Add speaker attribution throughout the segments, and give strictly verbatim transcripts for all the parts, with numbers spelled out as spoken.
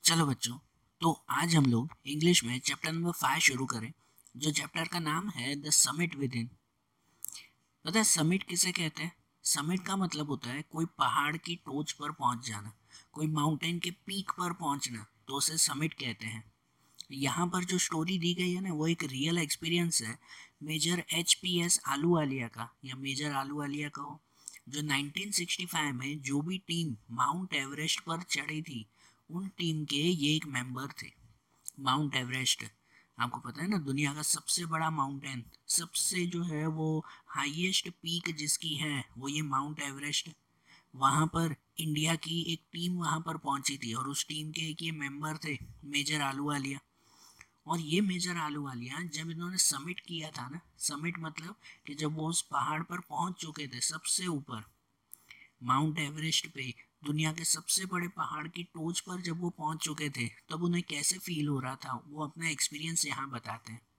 Speaker 1: चलो बच्चों, तो आज हम लोग इंग्लिश में चैप्टर नंबर फाइव शुरू करें, जो चैप्टर का नाम है द समिट विद इन। पता है समिट किसे कहते हैं? समिट का मतलब होता है कोई पहाड़ की टोच पर पहुंच जाना, कोई माउंटेन के पीक पर पहुंचना, तो उसे समिट कहते हैं। यहाँ पर जो स्टोरी दी गई है ना, वो एक रियल एक्सपीरियंस है major H P S Ahluwalia का, या मेजर आलूवालिया का हो, जो नाइनटीन सिक्सटी फाइव में जो भी टीम माउंट एवरेस्ट पर चढ़ी थी, उन टीम के ये एक मेंबर थे। माउंट एवरेस्ट आपको पता है ना, दुनिया का सबसे बड़ा माउंटेन, सबसे जो है वो हाईएस्ट पीक जिसकी है वो ये माउंट एवरेस्ट। वहाँ पर इंडिया की एक टीम वहाँ पर पहुंची थी और उस टीम के एक ये मेंबर थे मेजर आलूवालिया। और ये मेजर आलूवालिया जब इन्होंने समिट किया था ना, समिट मतलब कि जब वो उस पहाड़ पर पहुंच चुके थे सबसे ऊपर, माउंट एवरेस्ट पे, दुनिया के सबसे बड़े पहाड़ की टोच पर जब वो पहुंच चुके थे, तब उन्हें कैसे फील हो रहा था वो अपना एक्सपीरियंस यहाँ बताते हैं।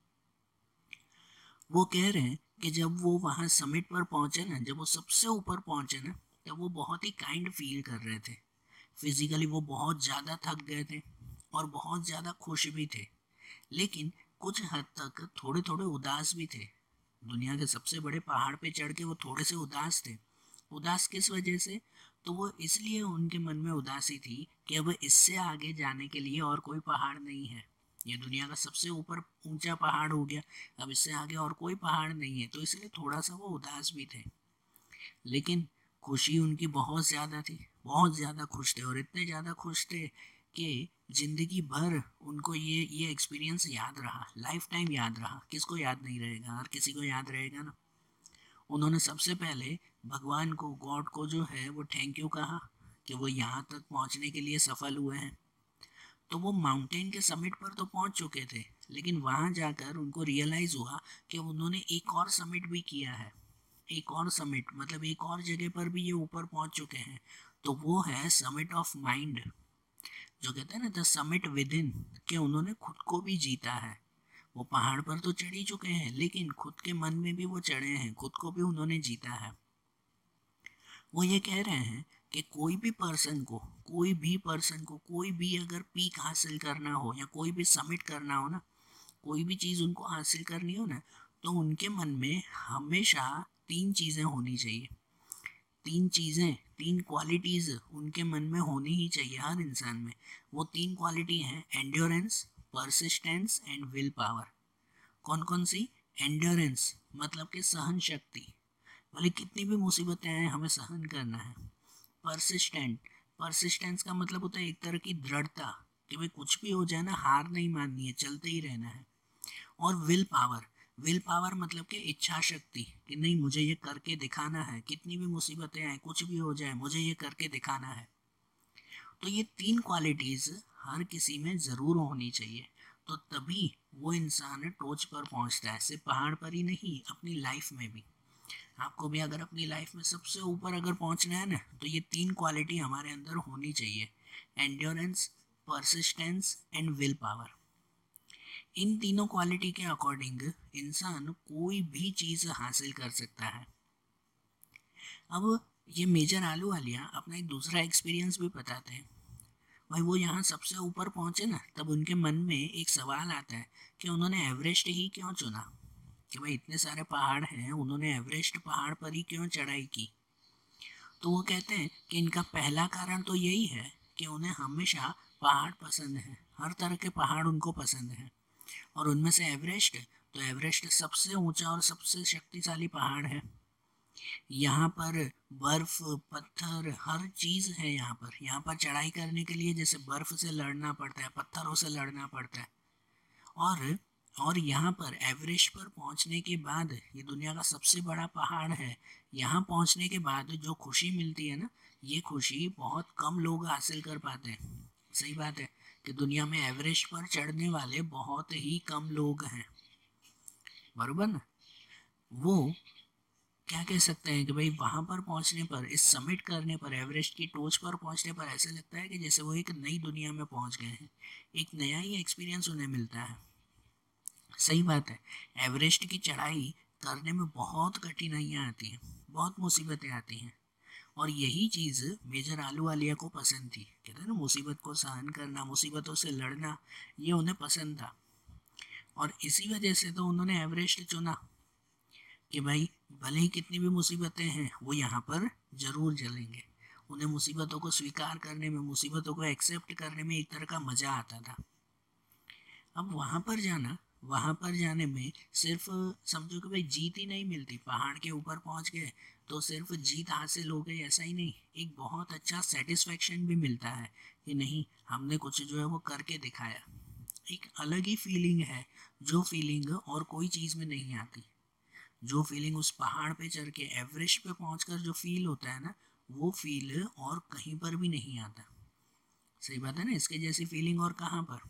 Speaker 1: वो कह रहे हैं कि जब वो वहाँ समिट पर पहुंचे ना, जब वो सबसे ऊपर पहुंचे ना, तब वो बहुत ही काइंड फील कर रहे थे। फिजिकली वो बहुत ज़्यादा थक गए थे और बहुत ज़्यादा खुश भी थे, लेकिन कुछ हद तक थोड़े थोड़े उदास भी थे। दुनिया के सबसे बड़े पहाड़ पे चढ़ के वो थोड़े से उदास थे। उदास किस वजह से? तो वो इसलिए उनके मन में उदासी थी कि अब इससे आगे जाने के लिए और कोई पहाड़ नहीं है। ये दुनिया का सबसे ऊपर ऊंचा पहाड़ हो गया, अब इससे आगे और कोई पहाड़ नहीं है, तो इसलिए थोड़ा सा वो उदास भी थे। लेकिन खुशी उनकी बहुत ज़्यादा थी, बहुत ज़्यादा खुश थे, और इतने ज़्यादा खुश थे कि जिंदगी भर उनको ये ये एक्सपीरियंस याद रहा, लाइफ टाइम याद रहा। किसको याद नहीं रहेगा, हर किसी को याद रहेगा ना। उन्होंने सबसे पहले भगवान को, गॉड को जो है वो थैंक यू कहा कि वो यहाँ तक पहुँचने के लिए सफल हुए हैं। तो वो माउंटेन के समिट पर तो पहुँच चुके थे, लेकिन वहाँ जाकर उनको रियलाइज़ हुआ कि उन्होंने एक और समिट भी किया है। एक और समिट मतलब एक और जगह पर भी ये ऊपर पहुँच चुके हैं, तो वो है समिट ऑफ माइंड, जो कहते हैं ना द समिट विद इन, कि उन्होंने खुद को भी जीता है। वो पहाड़ पर तो चढ़ ही चुके हैं, लेकिन खुद के मन में भी वो चढ़े हैं, खुद को भी उन्होंने जीता है। वो ये कह रहे हैं कि कोई भी पर्सन को कोई भी पर्सन को कोई भी अगर पीक हासिल करना हो या कोई भी समिट करना हो ना, कोई भी चीज़ उनको हासिल करनी हो ना, तो उनके मन में हमेशा तीन चीज़ें होनी चाहिए। तीन चीज़ें, तीन क्वालिटीज़ उनके मन में होनी ही चाहिए हर इंसान में। वो तीन क्वालिटी हैं endurance, persistence and will power. कौन कौन सी? एंड्योरेंस मतलब कि सहन शक्ति, भले कितनी भी मुसीबतें आए हमें सहन करना है। परसिस्टेंट, परसिस्टेंस का मतलब होता है एक तरह की दृढ़ता, कि भाई कुछ भी हो जाए ना, हार नहीं माननी है, चलते ही रहना है। और विल पावर, विल पावर मतलब कि इच्छा शक्ति, कि नहीं मुझे ये करके दिखाना है, कितनी भी मुसीबतें आए, कुछ भी हो जाए, मुझे ये करके दिखाना है। तो ये तीन क्वालिटीज़ हर किसी में ज़रूर होनी चाहिए, तो तभी वो इंसान टोच पर पहुंचता है, सिर्फ पहाड़ पर ही नहीं, अपनी लाइफ में भी। आपको भी अगर अपनी लाइफ में सबसे ऊपर अगर पहुंचना है ना, तो ये तीन क्वालिटी हमारे अंदर होनी चाहिए, endurance, persistence and will power. इन तीनों क्वालिटी के अकॉर्डिंग इंसान कोई भी चीज़ हासिल कर सकता है। अब ये मेजर आलूवालिया अपना एक दूसरा एक्सपीरियंस भी बताते हैं। भाई वो यहाँ सबसे ऊपर पहुँचे ना, तब उनके मन में एक सवाल आता है कि उन्होंने एवरेस्ट ही क्यों चुना, कि भाई इतने सारे पहाड़ हैं, उन्होंने एवरेस्ट पहाड़ पर ही क्यों चढ़ाई की। तो वो कहते हैं कि इनका पहला कारण तो यही है कि उन्हें हमेशा पहाड़ पसंद है, हर तरह के पहाड़ उनको पसंद हैं, और उनमें से एवरेस्ट, तो एवरेस्ट सबसे ऊंचा और सबसे शक्तिशाली पहाड़ है। यहाँ पर बर्फ, पत्थर, हर चीज़ है। यहाँ पर यहाँ पर चढ़ाई करने के लिए जैसे बर्फ से लड़ना पड़ता है, पत्थरों से लड़ना पड़ता है। और और यहाँ पर एवरेस्ट पर पहुँचने के बाद, ये दुनिया का सबसे बड़ा पहाड़ है, यहाँ पहुँचने के बाद जो खुशी मिलती है ना, ये खुशी बहुत कम लोग हासिल कर पाते हैं। सही बात है कि दुनिया में एवरेस्ट पर चढ़ने वाले बहुत ही कम लोग हैं, बरोबर ना। वो क्या कह सकते हैं कि भाई वहाँ पर पहुँचने पर, इस समिट करने पर, एवरेस्ट की टोच पर पहुँचने पर ऐसा लगता है कि जैसे वो एक नई दुनिया में पहुँच गए हैं, एक नया ही एक्सपीरियंस उन्हें मिलता है। सही बात है, एवरेस्ट की चढ़ाई करने में बहुत कठिनाइयाँ आती हैं, बहुत मुसीबतें आती हैं, और यही चीज़ मेजर आलूवालिया को पसंद थी। कहते हैं ना, मुसीबत को सहन करना, मुसीबतों से लड़ना, ये उन्हें पसंद था। और इसी वजह से तो उन्होंने एवरेस्ट चुना कि भाई भले ही कितनी भी मुसीबतें हैं वो यहाँ पर ज़रूर चलेंगे। उन्हें मुसीबतों को स्वीकार करने में, मुसीबतों को एक्सेप्ट करने में एक तरह का मज़ा आता था। अब वहाँ पर जाना, वहाँ पर जाने में सिर्फ समझो कि भाई जीत ही नहीं मिलती, पहाड़ के ऊपर पहुँच गए तो सिर्फ जीत हासिल हो गई ऐसा ही नहीं, एक बहुत अच्छा सेटिस्फेक्शन भी मिलता है कि नहीं हमने कुछ जो है वो करके दिखाया। एक अलग ही फीलिंग है, जो फीलिंग और कोई चीज़ में नहीं आती। जो फीलिंग उस पहाड़ पे चढ़ के एवरेस्ट पे पहुंचकर जो फील होता है ना, वो फील और कहीं पर भी नहीं आता। सही बात है ना, इसके जैसी फीलिंग और कहाँ पर।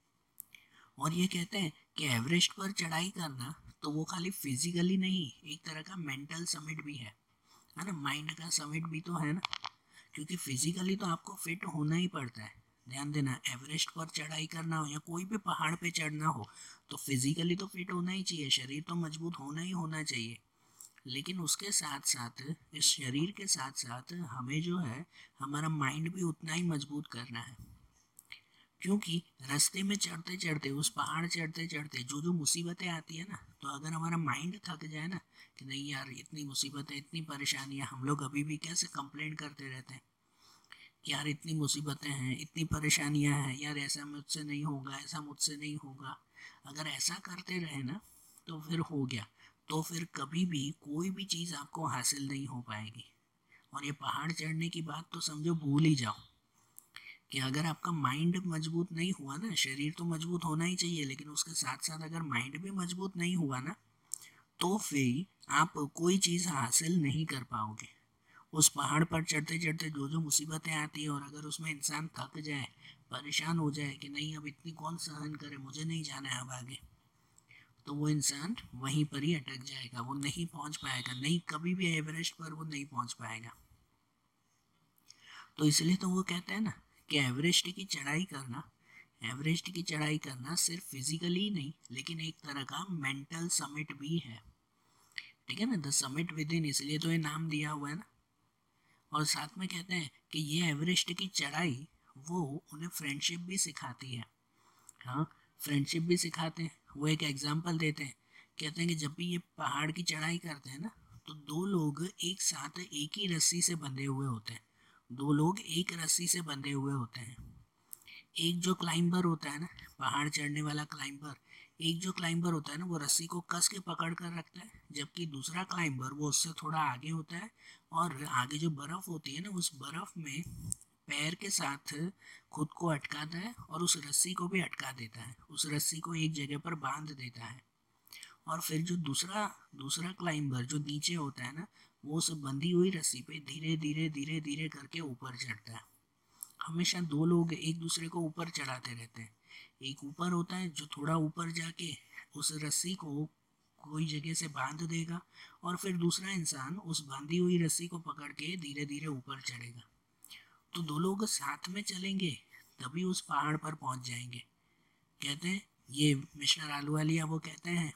Speaker 1: और ये कहते हैं कि एवरेस्ट पर चढ़ाई करना तो वो खाली फिजिकली नहीं, एक तरह का मेंटल समिट भी है है ना, माइंड का समिट भी तो है ना। क्योंकि फिजिकली तो आपको फिट होना ही पड़ता है। ध्यान देना, एवरेस्ट पर चढ़ाई करना हो या कोई भी पहाड़ पे चढ़ना हो तो फिजिकली तो फिट होना ही चाहिए, शरीर तो मजबूत होना ही होना चाहिए। लेकिन उसके साथ साथ, इस शरीर के साथ साथ हमें जो है हमारा माइंड भी उतना ही मजबूत करना है। क्योंकि रास्ते में चढ़ते चढ़ते, उस पहाड़ चढ़ते चढ़ते जो जो मुसीबतें आती है ना, तो अगर हमारा माइंड थक जाए ना कि नहीं यार इतनी मुसीबतें, इतनी परेशानियां, हम लोग अभी भी कैसे कंप्लेंट करते रहते हैं कि यार इतनी मुसीबतें हैं, इतनी परेशानियां हैं, यार ऐसा मुझसे नहीं होगा, ऐसा मुझसे नहीं होगा। अगर ऐसा करते रहे ना तो फिर हो गया, तो फिर कभी भी कोई भी चीज़ आपको हासिल नहीं हो पाएगी। और ये पहाड़ चढ़ने की बात तो समझो भूल ही जाओ कि अगर आपका माइंड मजबूत नहीं हुआ ना, शरीर तो मजबूत होना ही चाहिए लेकिन उसके साथ साथ अगर माइंड भी मजबूत नहीं हुआ ना, तो फिर आप कोई चीज़ हासिल नहीं कर पाओगे। उस पहाड़ पर चढ़ते चढ़ते जो जो मुसीबतें आती है, और अगर उसमें इंसान थक जाए, परेशान हो जाए कि नहीं अब इतनी कौन सहन करे, मुझे नहीं जाना है अब आगे, तो वो इंसान वहीं पर ही अटक जाएगा, वो नहीं पहुंच पाएगा, नहीं कभी भी एवरेस्ट पर वो नहीं पहुंच पाएगा। तो इसलिए तो वो कहते हैं ना कि एवरेस्ट की चढ़ाई करना, एवरेस्ट की चढ़ाई करना सिर्फ फिजिकली ही नहीं लेकिन एक तरह का मेंटल समिट भी है। ठीक है ना, द समिट विद इन, इसलिए तो ये नाम दिया हुआ है ना। और साथ में कहते हैं कि ये एवरेस्ट की चढ़ाई वो उन्हें फ्रेंडशिप भी सिखाती है। हाँ, फ्रेंडशिप भी सिखाते हैं। वो एक एग्जांपल देते हैं, कहते हैं कि जब भी ये पहाड़ की चढ़ाई करते हैं ना, तो दो लोग एक साथ एक ही रस्सी से बंधे हुए होते हैं। दो लोग एक रस्सी से बंधे हुए होते हैं। एक जो क्लाइंबर होता है ना, पहाड़ चढ़ने वाला क्लाइंबर, एक जो क्लाइंबर होता है ना वो रस्सी को कस के पकड़ कर रखता है, जबकि दूसरा क्लाइंबर वो उससे थोड़ा आगे होता है और आगे जो बर्फ़ होती है ना, उस बर्फ़ में पैर के साथ खुद को अटकाता है और उस रस्सी को भी अटका देता है, उस रस्सी को एक जगह पर बांध देता है। और फिर जो दूसरा दूसरा क्लाइंबर जो नीचे होता है ना, वो उस बंधी हुई रस्सी पे धीरे धीरे धीरे धीरे करके ऊपर चढ़ता है। हमेशा दो लोग एक दूसरे को ऊपर चढ़ाते रहते हैं। एक ऊपर होता है जो थोड़ा ऊपर जाके उस रस्सी को कोई जगह से बांध देगा, और फिर दूसरा इंसान उस बांधी हुई रस्सी को पकड़ के धीरे धीरे ऊपर चढ़ेगा। तो दो लोग साथ में चलेंगे तभी उस पहाड़ पर पहुंच जाएंगे। कहते हैं ये मिस्टर आलूवालिया वो कहते हैं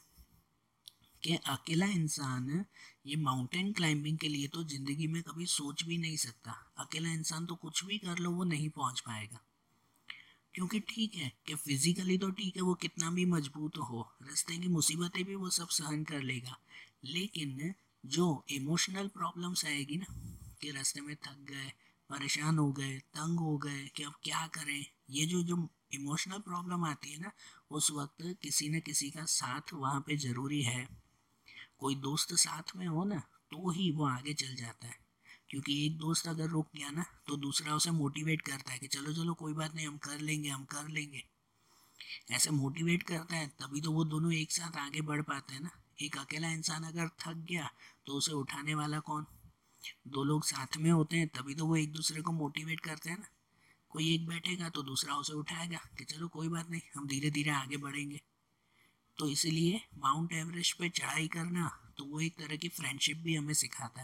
Speaker 1: कि अकेला इंसान ये माउंटेन क्लाइंबिंग के लिए तो ज़िंदगी में कभी सोच भी नहीं सकता। अकेला इंसान तो कुछ भी कर लो वो नहीं पहुंच पाएगा। क्योंकि ठीक है कि फिजिकली तो ठीक है वो कितना भी मजबूत हो, रास्ते की मुसीबतें भी वो सब सहन कर लेगा, लेकिन जो इमोशनल प्रॉब्लम्स आएगी ना कि रास्ते में थक गए, परेशान हो गए, तंग हो गए कि अब क्या करें, ये जो जो इमोशनल प्रॉब्लम आती है ना, उस वक्त किसी न किसी का साथ वहाँ पे ज़रूरी है। कोई दोस्त साथ में हो ना तो ही वो आगे चल जाता है। क्योंकि एक दोस्त अगर रुक गया ना तो दूसरा उसे मोटिवेट करता है कि चलो चलो कोई बात नहीं, हम कर लेंगे, हम कर लेंगे। ऐसे मोटिवेट करता है तभी तो वो दोनों एक साथ आगे बढ़ पाते हैं ना। एक अकेला इंसान अगर थक गया तो उसे उठाने वाला कौन? दो लोग साथ में होते हैं तभी तो वो एक दूसरे को मोटिवेट करते हैं ना। कोई एक बैठेगा तो दूसरा उसे उठाएगा कि चलो कोई बात नहीं, हम धीरे धीरे आगे बढ़ेंगे। तो इसीलिए माउंट एवरेस्ट पे चढ़ाई करना तो वो एक तरह की फ्रेंडशिप भी हमें सिखाता है।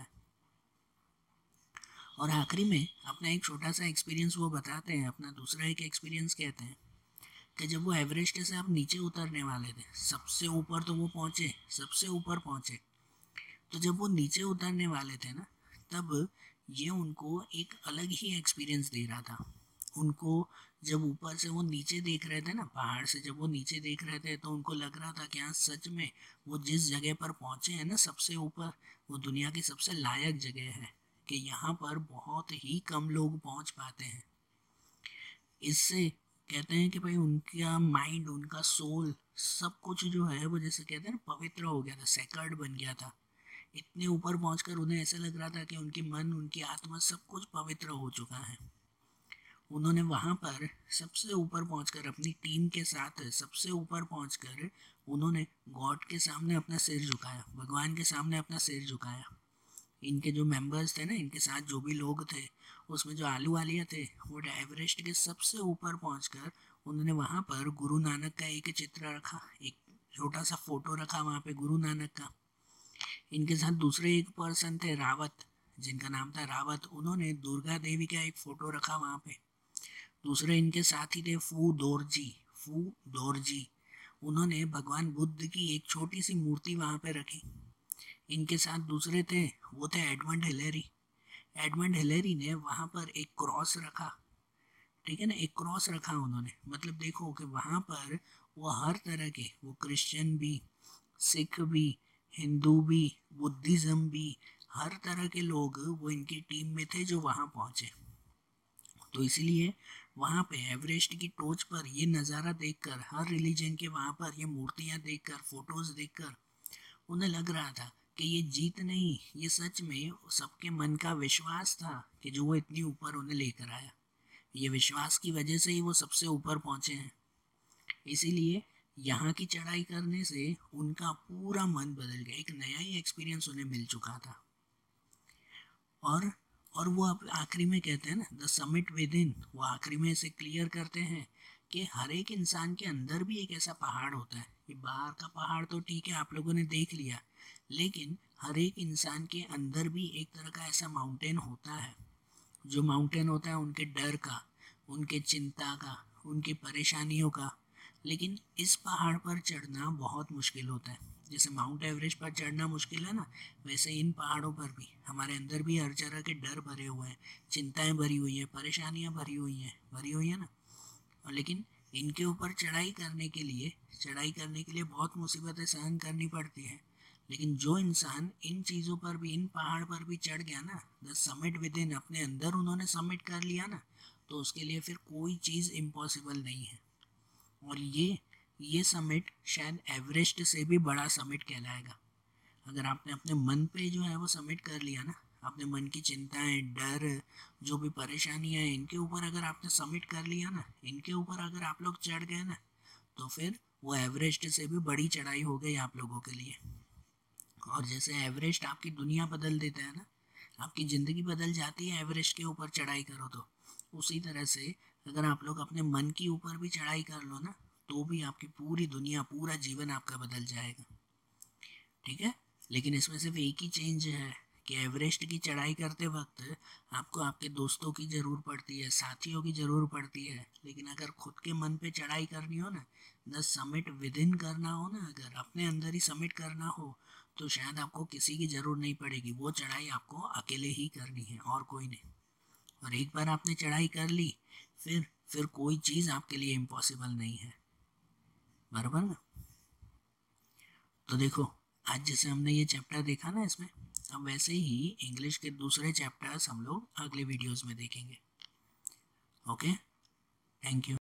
Speaker 1: और आखिरी में अपना एक छोटा सा एक्सपीरियंस वो बताते हैं, अपना दूसरा एक एक्सपीरियंस कहते हैं कि जब वो एवरेस्ट से आप नीचे उतरने वाले थे, सबसे ऊपर तो वो पहुँचे, सबसे ऊपर पहुँचे, तो जब वो नीचे उतरने वाले थे ना, तब ये उनको एक अलग ही एक्सपीरियंस दे रहा था। उनको जब ऊपर से वो नीचे देख रहे थे ना, पहाड़ से जब वो नीचे देख रहे थे, तो उनको लग रहा था कि हाँ सच में वो जिस जगह पर पहुँचे हैं ना सबसे ऊपर, वो दुनिया की सबसे लायक जगह है, कि यहाँ पर बहुत ही कम लोग पहुँच पाते हैं। इससे कहते हैं कि भाई उनका माइंड, उनका सोल, सब कुछ जो है वो जैसे कहते हैं ना पवित्र हो गया था, सेकर्ड बन गया था। इतने ऊपर पहुंचकर उन्हें ऐसा लग रहा था कि उनकी मन, उनकी आत्मा, सब कुछ पवित्र हो चुका है। उन्होंने वहां पर सबसे ऊपर पहुंचकर अपनी टीम के साथ सबसे ऊपर पहुंचकर उन्होंने गॉड के सामने अपना सिर झुकाया, भगवान के सामने अपना सिर झुकाया। इनके जो मेंबर्स थे ना, इनके साथ जो भी लोग थे, उसमें जो आलू वालिया थे, वो एवरेस्ट के सबसे ऊपर पहुंचकर उन्होंने वहां पर गुरु नानक का एक चित्र रखा, एक छोटा सा फोटो रखा वहां पे गुरु नानक का। इनके साथ दूसरे एक पर्सन थे रावत, जिनका नाम था रावत, उन्होंने दुर्गा देवी का एक फोटो रखा वहां पे। दूसरे इनके साथी थे फू दोरजी, फू दोरजी, उन्होंने भगवान बुद्ध की एक छोटी सी मूर्ति वहां पे रखी। इनके साथ दूसरे थे, वो थे एडमंड हिलेरी। एडमंड हिलेरी ने वहां पर एक क्रॉस रखा, ठीक है ना, एक क्रॉस रखा उन्होंने। मतलब देखो कि वहां पर वो हर तरह के, वो क्रिश्चियन भी, सिख भी, हिंदू भी, बुद्धिज्म भी, हर तरह के लोग वो इनकी टीम में थे जो वहां पहुंचे। तो इसलिए वहाँ पे एवरेस्ट की टोच पर ये नज़ारा देखकर, हर रिलीजन के वहाँ पर ये मूर्तियाँ देखकर, फोटोज देखकर उन्हें लग रहा था कि ये जीत नहीं, ये सच में सबके मन का विश्वास था कि जो वो इतनी ऊपर उन्हें लेकर आया। ये विश्वास की वजह से ही वो सबसे ऊपर पहुँचे हैं। इसीलिए यहाँ की चढ़ाई करने से उनका पूरा मन बदल गया, एक नया ही एक्सपीरियंस उन्हें मिल चुका था। और और वो अब आखिरी में कहते हैं ना, द समिट विद इन, वो आखिरी में इसे क्लियर करते हैं कि हर एक इंसान के अंदर भी एक ऐसा पहाड़ होता है। ये बाहर का पहाड़ तो ठीक है, आप लोगों ने देख लिया, लेकिन हर एक इंसान के अंदर भी एक तरह का ऐसा माउंटेन होता है। जो माउंटेन होता है उनके डर का, उनके चिंता का, उनकी परेशानियों का। लेकिन इस पहाड़ पर चढ़ना बहुत मुश्किल होता है। जैसे माउंट एवरेस्ट पर चढ़ना मुश्किल है ना, वैसे इन पहाड़ों पर भी हमारे अंदर भी हर तरह के डर भरे हुए हैं, चिंताएं भरी हुई हैं, परेशानियां भरी हुई हैं, भरी हुई है ना। और लेकिन इनके ऊपर चढ़ाई करने के लिए चढ़ाई करने के लिए बहुत मुसीबतें सहन करनी पड़ती है। लेकिन जो इंसान इन चीज़ों पर भी, इन पहाड़ पर भी चढ़ गया ना, द समिट विद इन, अपने अंदर उन्होंने सबमिट कर लिया ना, तो उसके लिए फिर कोई चीज़ इम्पॉसिबल नहीं है। और ये ये समिट शायद एवरेस्ट से भी बड़ा समिट कहलाएगा। अगर आपने अपने मन पे जो है वो सबमिट कर लिया ना, अपने मन की चिंताएं, डर, जो भी परेशानियां हैं, इनके ऊपर अगर आपने सबमिट कर लिया ना, इनके ऊपर अगर आप लोग चढ़ गए ना, तो फिर वो एवरेस्ट से भी बड़ी चढ़ाई हो गई आप लोगों के लिए। और जैसे एवरेस्ट आपकी दुनिया बदल देता है ना, आपकी ज़िंदगी बदल जाती है एवरेस्ट के ऊपर चढ़ाई करो तो, उसी तरह से अगर आप लोग अपने मन के ऊपर भी चढ़ाई कर लो ना, तो भी आपकी पूरी दुनिया, पूरा जीवन आपका बदल जाएगा। ठीक है। लेकिन इसमें सिर्फ एक ही चेंज है कि एवरेस्ट की चढ़ाई करते वक्त आपको आपके दोस्तों की ज़रूर पड़ती है, साथियों की ज़रूर पड़ती है। लेकिन अगर खुद के मन पे चढ़ाई करनी हो ना, द समिट विद इन करना हो ना, अगर अपने अंदर ही समिट करना हो, तो शायद आपको किसी की ज़रूरत नहीं पड़ेगी। वो चढ़ाई आपको अकेले ही करनी है और कोई नहीं। और एक बार आपने चढ़ाई कर ली, फिर फिर कोई चीज़ आपके लिए इम्पॉसिबल नहीं है। बराबर ना। तो देखो, आज जैसे हमने ये चैप्टर देखा ना, इसमें अब वैसे ही इंग्लिश के दूसरे चैप्टर्स हम लोग अगले वीडियोस में देखेंगे। Okay, thank you.